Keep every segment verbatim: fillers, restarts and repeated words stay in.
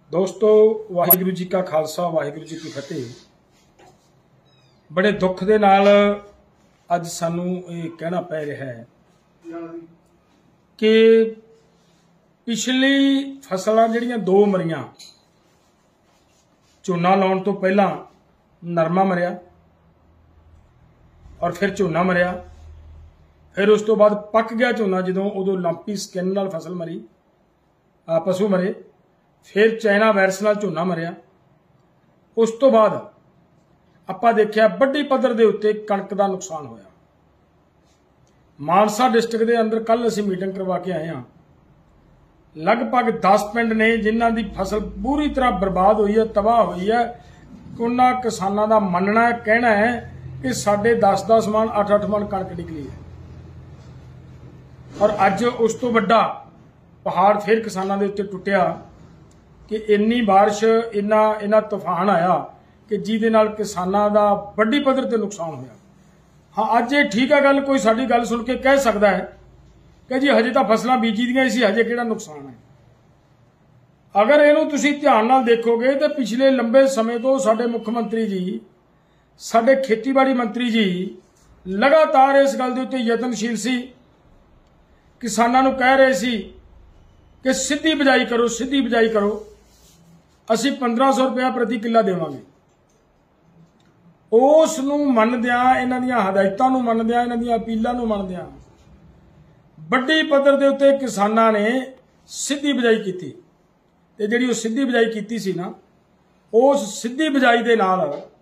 दोस्तों वाहिगुरू जी का खालसा वाहिगुरू जी की फतेह। बड़े दुख दे नाल अज सानू ये कहना पै रहा है कि पिछली फसलां जिहड़ियां दो मरियां, झोना लाउण तो पहला नरमा मरिया और फिर झोना मरिया, फिर उस तो बाद पक गया झोना जदों उदों लंपी स्किन नाल फसल मरी, आ पशु मरे, फिर चाइना वायरस नाल झोना मरिया। उस तो बाद आपां देखिया वड्डी पद्धर दे उत्ते कणक दा नुकसान होया। मानसा डिस्ट्रिक्ट दे अंदर कल असीं मीटिंग करवा के आए हां, लगभग दस पिंड ने जिन्हां दी फसल पूरी तरह बर्बाद हुई है, तबाह हुई है। उन्हां किसानां दा मनना है, कहना है कि साढ़े दस दस मन अठ अठ मन कणक निकली है और अज उस तो वड्डा पहाड़ फिर किसानां दे उत्ते टुटिया कि इन्नी बारिश इन्ना इन्ना तूफान आया कि जिहदे नाल किसानां दा वड्डी पद्धर ते नुकसान होया। हाँ, अज ये ठीक है गल, कोई साडी गल सुन के कह सकदा है कि जी हजे तां फसलां बीजी दियां सी, हजे किहड़ा नुकसान है। अगर इहनूं तुसीं ध्यान नाल देखोगे तो पिछले लंबे समय तो साडे मुख मंत्री जी, साडे खेतीबाड़ी मंत्री जी लगातार इस गल दे उत्ते यतनशील सी, किसानां नूं कह रहे सी कि सीधी बिजाई करो, सीधी बिजाई करो, असीं पंद्रह सौ रुपया प्रति किला देवांगे। उस नूं मनदिआं, इन्हां दीआं हदायतां नूं मनदिआं, इन्हां दीआं अपीलां नूं मनदिआं वड्डी पद्धर दे उत्ते किसानां ने सीधी बिजाई कीती ते जिहड़ी उह सीधी बिजाई कीती सी ना, उस सीधी बिजाई दे नाल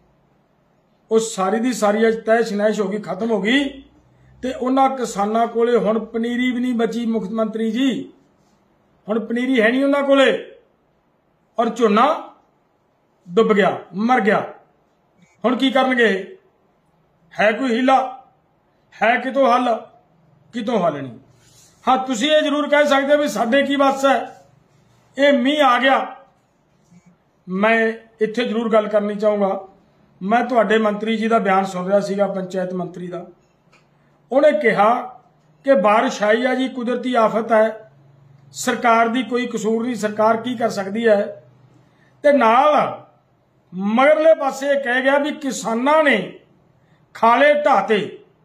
उह सारी दी सारी अज तैश नैश हो गई, खत्म हो गई ते उन्हां किसानां कोले हुण पनीरी भी नहीं बची। मुख मंत्री जी, हुण पनीरी है नहीं उन्हां कोले और झोना डुब गया, मर गया। हुण की करनगे? है कोई हीला? है कितों हल? कितों हल नहीं। हाँ, तुसीं ये जरूर कह सकते भी साडे की बस है, ये मीह आ गया। मैं इत्थे जरूर गल करनी चाहूँगा, मैं तुहाडे मंत्री जी का बयान सुन रहा सीगा, पंचायत मंत्री का। उन्हें कहा कि बारिश आई है जी, कुदरती आफत है, सरकार दी कोई कसूर नहीं, सरकार की कर सकती है। ते नाल मगरले पासे कह गया भी किसानां ने खाले ढाते,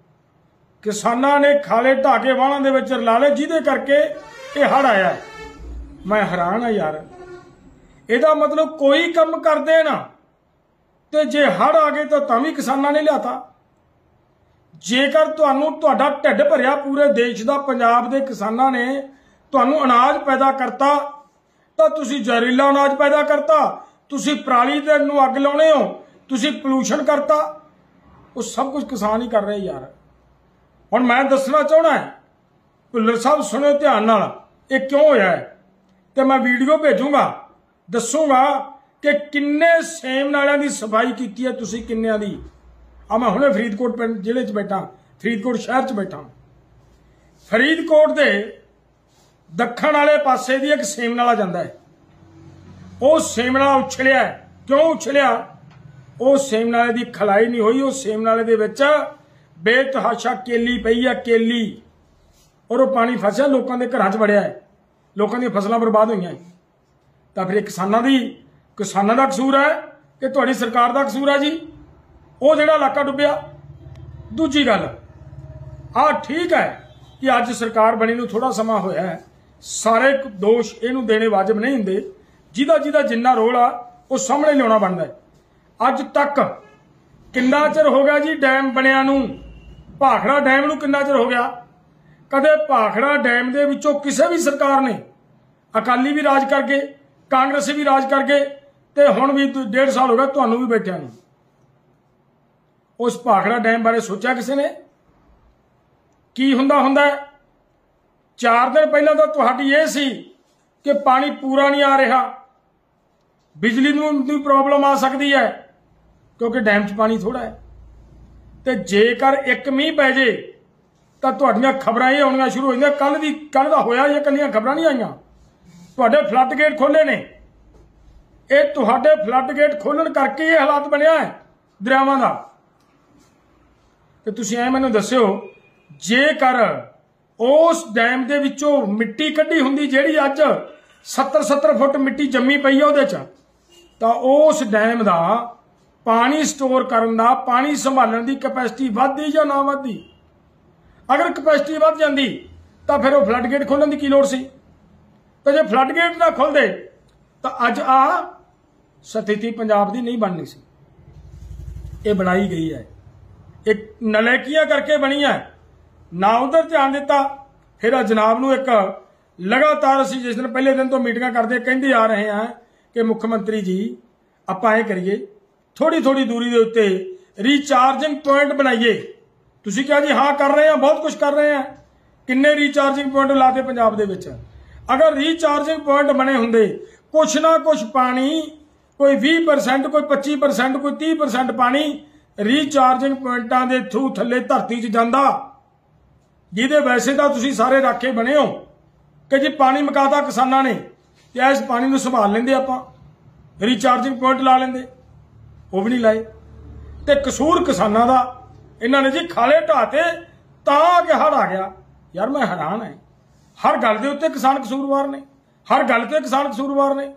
किसानां ने खाले ढा के वाहणां दे विच रला ले, जिहदे करके ये हड़ आया है। मैं हैरान हाँ यार, इहदा मतलब कोई कम कर देना ते जे हड़ आ गए तो तां भी किसानां ने लियाता। जेकर तुहानूं तुहाडा ढिड भरिया पूरे देश दा, पंजाब दे किसानां ने तुहानूं अनाज पैदा करता तो तुसीं जहरीला अनाज पैदा करता, तुसीं पराली दे नूं अग लाउणे हो, तुसीं पोल्यूशन करता। वो सब कुछ किसान ही कर रहे यार। हुण मैं दसना चाहना है, भुल्लर साहब सुणो ध्यान नाल, ये क्यों होया है ते मैं वीडियो भेजूंगा, दसूंगा कि किन्ने सेम नालियां दी सफाई कीती है तुसीं, किन्नियां दी। आ मैं हुणे फरीदकोट पिंड जिले च बैठा, फरीदकोट शहर च बैठा। फरीदकोट दे दखण वाले पासे दी एक सेम नाला जांदा है, वो सेम नाला उछलिया है। क्यों उछलिया? वो सेम नाले दी खलाई नहीं हुई, वो सेम नाले दे विच बेतहाशा केली पई है, केली, और वो पानी फसिया लोगों के घरां च वड़िया है, लोगों दी फसलां बर्बाद हुई हैं। तो फिर किसानां दी किसानां दा कसूर है कि तुहाडी सरकार दा कसूर है जी, वो जिहड़ा इलाका डुबिया। दूजी गल, आ ठीक है कि अज सरकार बनी नूं थोड़ा समा होया है, सारे दोष इहनूं देने वाजिब नहीं हुंदे, जिहदा जिहदा जिन्ना रोल आ वो सामने लियाउणा बनदा है। अज तक किन्ना चिर हो गया जी डैम बनिया नूं? भाखड़ा डैम नूं किन्ना चिर हो गया? कदे भाखड़ा डैम दे विचों किसी भी सरकार ने, अकाली भी राज कर गए, कांग्रेसी भी राज कर गए, ते हुण भी डेढ़ साल हो गया तुहानूं भी बैठिया नूं। उस भाखड़ा डैम बारे सोचा किसी ने? की हुंदा हुंदा है? चार दिन पहला तो तुहाडी ये सी कि पानी पूरा नहीं आ रहा, बिजली नूं प्रॉब्लम आ सकती है क्योंकि डैम च पानी थोड़ा है। तो जेकर एक मीह पै जे तो तुहाडीआं खबरां ये आउणिआं शुरू हो जांदिआं, कल दी कल दा होया, ये कल्लिआं खबरां नहीं आईआं। तुहाडे फ्लड गेट खोले ने, ये तुहाडे फ्लड गेट खोलण करके ये हालात बनिया है दरियावां दा। ते तुसीं ऐ मैनूं दस्सिओ, जेकर उस डैम दे विचों मिट्टी कड्ढी हुंदी जिहड़ी अज सत्तर सत्तर फुट मिट्टी जम्मी पई है उहदे च, तां उस डैम का पानी स्टोर करन दा, पानी संभालण दी कैपेसिटी वधदी जां ना वधदी? अगर कैपेसिटी वध जांदी तां फिर वो फ्लड गेट खोलण दी की लोड़ सी? तो जे फ्लड गेट ना खुलदे तां अज आ स्थिति पंजाब दी नहीं बननी सी। ये बनाई गई है, एक नलैकियां करके बनी है, ना उधर ध्यान दिता। फिर जनाब नूं एक लगातार असीं जिस दिन पहले दिन तो मीटिंगां करदे कहंदे आ रहे हैं कि मुख्यमंत्री जी आपां इह करिए, थोड़ी थोड़ी दूरी दे उत्ते रीचार्जिंग पॉइंट बनाइए। तुसीं क्या जी हाँ कर रहे हैं, बहुत कुछ कर रहे हैं। किन्ने रीचार्जिंग पॉइंट लाते पंजाब दे विच? अगर रीचार्जिंग पॉइंट बने हुंदे, कुछ ना कुछ पानी, कोई बीस परसेंट, कोई पच्चीस परसेंट, कोई तीस परसेंट पानी रीचार्जिंग पॉइंटां दे थ्रू थल्ले धरती च जांदा, जिहदे वैसे तां तुसीं सारे राखे बने हो कि जी पानी मुकाता किसानां ने, ते इस पानी नूं संभाल लेंदे, आपां रीचार्जिंग पॉइंट ला लेंदे, वो भी नहीं लाए। ते कसूर किसानां दा, इन्हां ने जी खाले ढाते तां कि हड़ आ गया। यार मैं हैरान है, हर गल दे उत्ते किसान कसूरवार ने, हर गल ते किसान कसूरवार ने।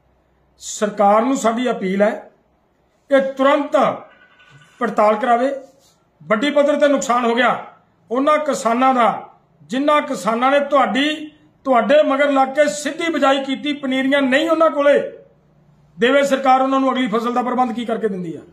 सरकार नूं साडी अपील है कि तुरंत पड़ताल करावे। वड्डी पद्धर ते नुकसान हो गया उन्हां किसानां दा जिन्हां किसानां ने तुहाडी तुहाडे मगर लग के सीधी बिजाई कीती, पनीरियां नहीं उन्हां कोले, देवे सरकार उन्हां नूं अगली फसल का प्रबंध की करके दिंदी है।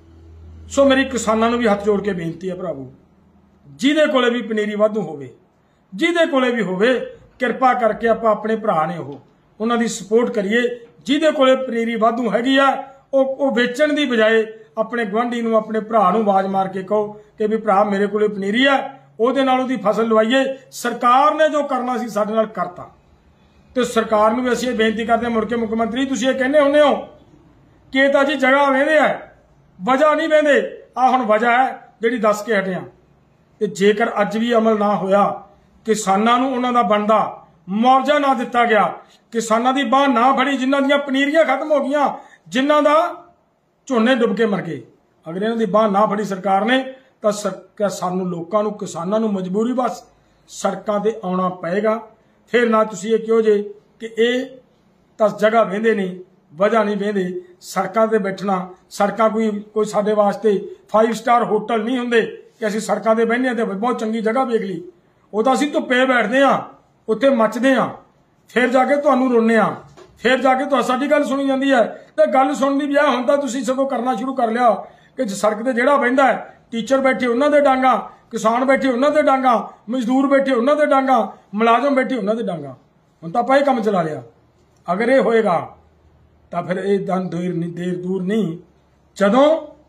सो मेरी किसानां नूं भी हथ जोड़ के बेनती है, भरावो जिहदे कोले भी पनीरी वाधू होवे, जिहदे कोले भी होवे, किरपा करके आपां अपने भरा ने ओह उन्हां दी सपोर्ट करिए। जिहदे कोले पनीरी वाधू हैगी आ ਉਹ ਵੇਚਣ ਦੀ ਬਜਾਏ ਆਪਣੇ ਗਵਾਂਢੀ ਨੂੰ, ਆਪਣੇ ਭਰਾ ਨੂੰ ਆਵਾਜ਼ ਮਾਰ ਕੇ ਕਹੋ ਕਿ ਵੀ ਭਰਾ ਮੇਰੇ ਕੋਲੇ ਪਨੀਰੀ ਆ, ਉਹਦੇ ਨਾਲ ਉਹਦੀ ਫਸਲ ਲਵਾਈਏ। ਸਰਕਾਰ ਨੇ ਜੋ ਕਰਨਾ ਸੀ ਸਾਡੇ ਨਾਲ ਕਰਤਾ, ਤੇ ਸਰਕਾਰ ਨੂੰ ਵੀ ਅਸੀਂ ਇਹ ਬੇਨਤੀ ਕਰਦੇ ਹਾਂ, ਮੁੜ ਕੇ ਮੁੱਖ ਮੰਤਰੀ ਤੁਸੀਂ ਇਹ ਕਹਿੰਦੇ ਹੁੰਦੇ ਹੋ ਕਿ ਇਹ ਤਾਂ ਜੀ ਜਗ੍ਹਾ ਵੇਂਦੇ ਆ, ਵਜ੍ਹਾ ਨਹੀਂ ਵੇਂਦੇ। ਆ ਹੁਣ ਵਜ੍ਹਾ ਹੈ ਜਿਹੜੀ ਦੱਸ ਕੇ ਹਟਿਆ। ਤੇ ਜੇਕਰ ਅੱਜ ਵੀ ਅਮਲ ਨਾ ਹੋਇਆ, ਕਿਸਾਨਾਂ ਨੂੰ ਉਹਨਾਂ ਦਾ ਬਣਦਾ ਮੁਆਵਜ਼ਾ ਨਾ ਦਿੱਤਾ ਗਿਆ, ਕਿਸਾਨਾਂ ਦੀ ਬਾਂਹ ਨਾ ਫੜੀ, ਜਿਨ੍ਹਾਂ ਦੀਆਂ ਪਨੀਰੀਆਂ ਖਤਮ ਹੋ ਗਈਆਂ, ਜਿਨ੍ਹਾਂ ਦਾ ਝੋਨੇ ਡੁੱਬ ਕੇ ਮਰ ਗਏ, ਅਗਰ ਇਹਨਾਂ ਦੀ ਬਾਂਹ ਨਾ ਫੜੀ ਸਰਕਾਰ ਨੇ, ਤਾਂ ਸਰ ਸਾਨੂੰ ਲੋਕਾਂ ਨੂੰ, ਕਿਸਾਨਾਂ ਨੂੰ ਮਜਬੂਰੀ ਬਸ ਸੜਕਾਂ ਤੇ ਆਉਣਾ ਪਏਗਾ। ਫਿਰ ਨਾ ਤੁਸੀਂ ਇਹ ਕਿਹੋ ਜੇ ਕਿ ਇਹ ਤਾਂ ਜਗ੍ਹਾ ਵਹਿੰਦੇ ਨਹੀਂ, ਵਜ੍ਹਾ ਨਹੀਂ ਵਹਿੰਦੇ। ਸੜਕਾਂ ਤੇ ਬੈਠਣਾ, ਸੜਕਾਂ ਕੋਈ ਕੋਈ ਸਾਡੇ ਵਾਸਤੇ ਫਾਈਵ ਸਟਾਰ ਹੋਟਲ ਨਹੀਂ ਹੁੰਦੇ ਕਿ ਅਸੀਂ ਸੜਕਾਂ ਤੇ ਬਹਿੰਦੇ ਹਾਂ ਤੇ ਬਹੁਤ ਚੰਗੀ ਜਗ੍ਹਾ ਵੇਖ ਲਈ। ਉਹ ਤਾਂ ਅਸੀਂ ਧੁੱਪੇ ਬੈਠਦੇ ਹਾਂ, ਉੱਥੇ ਮੱਚਦੇ ਹਾਂ, ਫਿਰ ਜਾ ਕੇ ਤੁਹਾਨੂੰ ਰੋਂਦੇ ਹਾਂ, फिर जाके तो साडी गल सुनी जाती है। तो गल सुनने की बजाय हुण तां तुसीं सगों करना शुरू कर लिया कि सड़क ते जिहड़ा बहिंदा है, टीचर बैठे उन्हां दे डांगा, किसान बैठे उन्हां दे डांगा, मजदूर बैठे उन्हां दे डांगा, मुलाजम बैठे उन्हां दे डांगा। हुण तां आपां इह काम चला लिया। अगर ये होएगा तां फिर ये दन देर नहीं देर दूर नहीं, जदों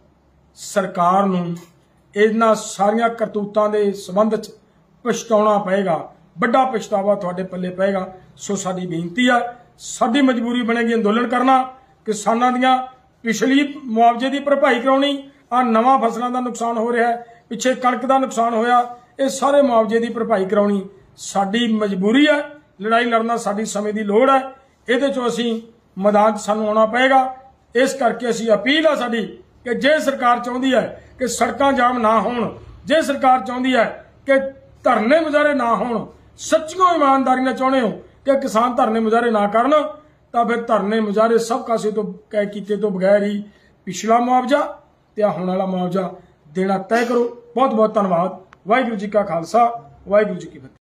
सरकार नूं इन्हां सारियां करतूतां दे संबंध च पछताउणा पएगा, वड्डा पछतावा तुहाडे पल्ले पएगा। सो साडी बेनती है, साडी मजबूरी बनेगी अंदोलन करना, किसानां दियां पिछली मुआवजे की भरपाई कराउणी। आ नवां फसलों का नुकसान हो रहा है, पिछे कणक का नुकसान होया, ये सारे मुआवजे की भरपाई कराउणी साडी मजबूरी है। लड़ाई लड़ना साडी समय की लोड़ है, इहदे चों असीं मैदान च सानूं आउणा पएगा। इस करके असीं अपील है साडी कि जे सरकार चाहुंदी है कि सड़कां जाम ना होण, जे सरकार चाहुंदी है कि धरने मुजाहरे ना होण, सच्चियों ईमानदारी नाल चाहुंदे हो कि किसान धरने मुजाहरे ना करन, तां फिर धरने मुजाहरे सब कासे तो कीते तो बगैर ही पिछला मुआवजा ते हुण वाला मुआवजा देना तय करो। बहुत बहुत धन्यवाद। वाहिगुरू जी का खालसा, वाहिगुरू जी की फतेह।